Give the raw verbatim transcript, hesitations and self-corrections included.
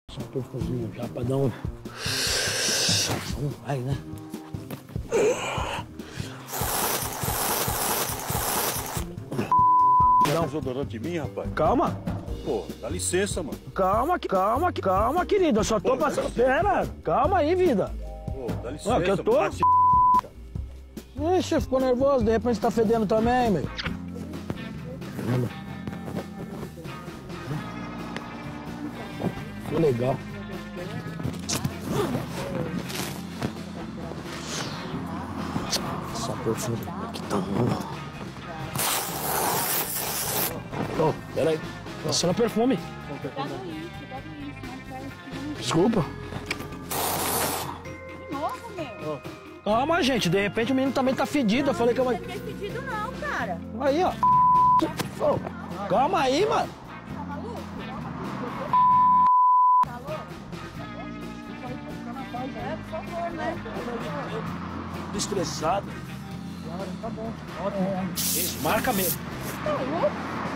Só um perfuminho já pra dar um... Vamos, vai, né? Dá um desodorante de mim, rapaz? Calma. Pô, dá licença, mano. Calma, calma, calma, querido. Eu só tô Pô, passando... Pera, calma aí, vida. Pô, dá licença. Ó, que eu tô... Mano. Ixi, ficou nervoso. De repente você tá fedendo também, meu. Ficou legal. Só perfume. Aqui tá bom. Oh, peraí. Passando perfume. Desculpa. De novo, meu? Calma, gente. De repente o menino também tá fedido. Eu falei que eu... Não tem fedido não, cara. Aí, ó. Oh, calma aí, mano. Tá maluco? Tá louco? É, por favor, né? Tô estressado. Tá bom. Isso, marca mesmo. Tá louco?